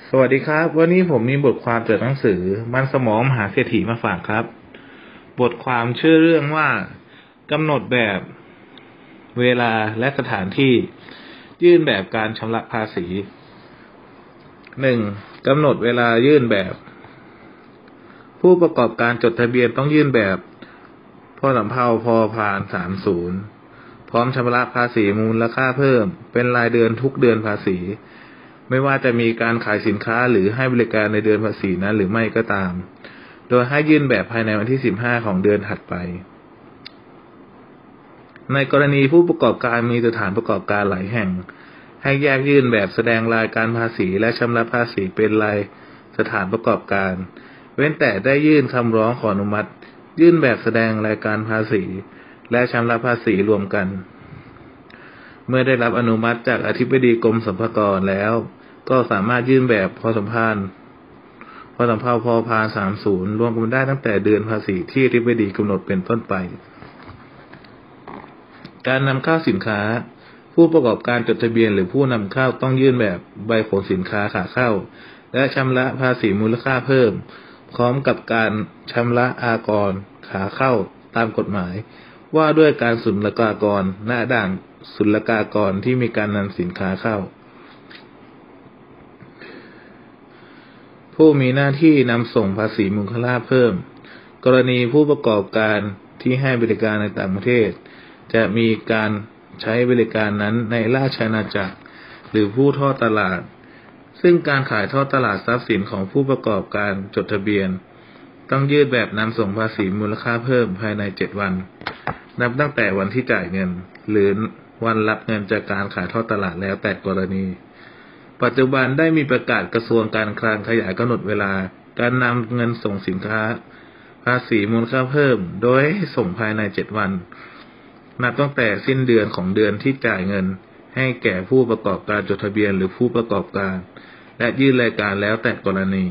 สวัสดีครับวันนี้ผมมีบทความจากหนังสือมันสมองมหาเศรษฐีมาฝากครับบทความชื่อเรื่องว่ากำหนดแบบเวลาและสถานที่ยื่นแบบการชำระภาษี 1. กำหนดเวลายื่นแบบผู้ประกอบการจดทะเบียนต้องยื่นแบบพสำเภาพพาน30พร้อมชำระภาษีมูลค่าเพิ่มเป็นรายเดือนทุกเดือนภาษีไม่ว่าจะมีการขายสินค้าหรือให้บริการในเดือนภาษีนั้นหรือไม่ก็ตามโดยให้ยื่นแบบภายในวันที่15ของเดือนถัดไปในกรณีผู้ประกอบการมีสถานประกอบการหลายแห่งให้แยกยื่นแบบแสดงรายการภาษีและชำระภาษีเป็นรายสถานประกอบการเว้นแต่ได้ยื่นคำร้องขออนุมัติยื่นแบบแสดงรายการภาษีและชำระภาษีรวมกันเมื่อได้รับอนุมัติจากอธิบดีกรมสรรพากรแล้วก็สามารถยื่นแบบพสำเภาพพาน30รวมกันได้ตั้งแต่เดือนภาษีที่อธิบดีกำหนดเป็นต้นไปการนำเข้าสินค้าผู้ประกอบการจดทะเบียนหรือผู้นำเข้าต้องยื่นแบบใบขนสินค้าขาเข้าและชำระภาษีมูลค่าเพิ่มพร้อมกับการชำระอากรขาเข้าตามกฎหมายว่าด้วยการศุลกากรณด่านศุลกากรที่มีการนำสินค้าเข้าผู้มีหน้าที่นำส่งภาษีมูลค่าเพิ่มกรณีผู้ประกอบการที่ให้บริการในต่างประเทศจะมีการใช้บริการนั้นในราชอาณาจักรหรือผู้ทอดตลาดซึ่งการขายทอดตลาดทรัพย์สินของผู้ประกอบการจดทะเบียนต้องยื่นแบบนำส่งภาษีมูลค่าเพิ่มภายใน7วันนับตั้งแต่วันที่จ่ายเงินหรือวันรับเงินจากการขายทอดตลาดแล้วแต่กรณีปัจจุบันได้มีประกาศกระทรวงการคลังขยายกำหนดเวลาการนำเงินส่งสินค้าภาษีมูลค่าเพิ่มโดยให้ส่งภายใน7วันนับตั้งแต่สิ้นเดือนของเดือนที่จ่ายเงินให้แก่ผู้ประกอบการจดทะเบียนหรือผู้ประกอบการและยื่นรายการแล้วแต่กรณี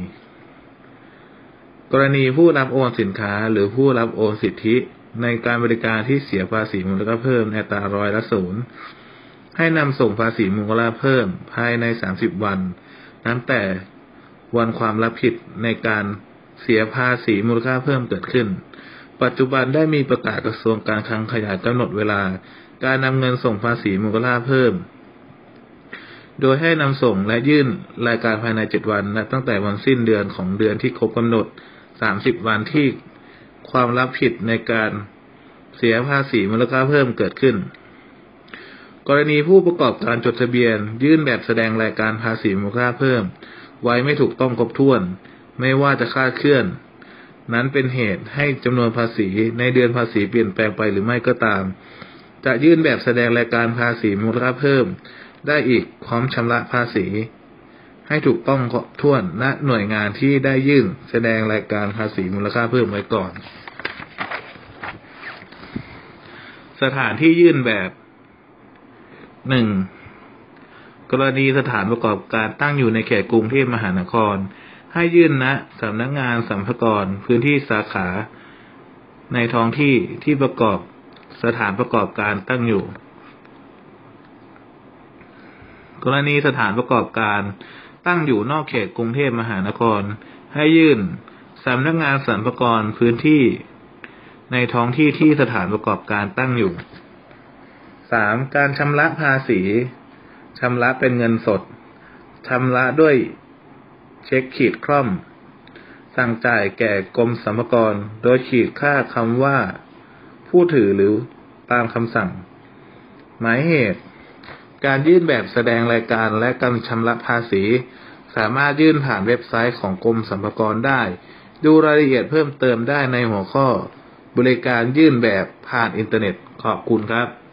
ผู้รับโอนสินค้าหรือผู้รับโอนสิทธิในการบริการที่เสียภาษีมูลค่าเพิ่มในอัตราร้อยละ0ให้นำส่งภาษีมูลค่าเพิ่มภายใน30วันนับแต่วันความรับผิดในการเสียภาษีมูลค่าเพิ่มเกิดขึ้นปัจจุบันได้มีประกาศกระทรวงการคลังขยายกำหนดเวลาการนำเงินส่งภาษีมูลค่าเพิ่มโดยให้นำส่งและยื่นรายการภายใน7วันนับตั้งแต่วันสิ้นเดือนของเดือนที่ครบกำหนด30วันที่ความรับผิดในการเสียภาษีมูลค่าเพิ่มเกิดขึ้นกรณีผู้ประกอบการจดทะเบียนยื่นแบบแสดงรายการภาษีมูลค่าเพิ่มไว้ไม่ถูกต้องครบถ้วนไม่ว่าจะคลาดเคลื่อนนั้นเป็นเหตุให้จำนวนภาษีในเดือนภาษีเปลี่ยนแปลงไปหรือไม่ก็ตามจะยื่นแบบแสดงรายการภาษีมูลค่าเพิ่มได้อีกพร้อมชำระภาษีให้ถูกต้องครบถ้วนณหน่วยงานที่ได้ยื่นแสดงรายการภาษีมูลค่าเพิ่มไว้ก่อนสถานที่ยื่นแบบ 1. กรณีสถานประกอบการตั้งอยู่ในเขตกรุงเทพมหานครให้ยื่นณสำนักงานสรรพากรพื้นที่สาขาในท้องที่ที่ประกอบสถานประกอบการตั้งอยู่กรณีสถานประกอบการตั้งอยู่นอกเขตกรุงเทพมหานครให้ยื่นสำนักงานสรรพากรพื้นที่ในท้องที่ที่สถานประกอบการตั้งอยู่ 3. การชำระภาษีชำระเป็นเงินสดชำระด้วยเช็คขีดคล่อมสั่งจ่ายแก่กรมสรรพากรโดยขีดค่าคำว่าผู้ถือหรือตามคำสั่งหมายเหตุการยื่นแบบแสดงรายการและการชำระภาษีสามารถยื่นผ่านเว็บไซต์ของกรมสรรพากรได้ดูรายละเอียดเพิ่มเติมได้ในหัวข้อบริการยื่นแบบผ่านอินเทอร์เน็ตขอบคุณครับ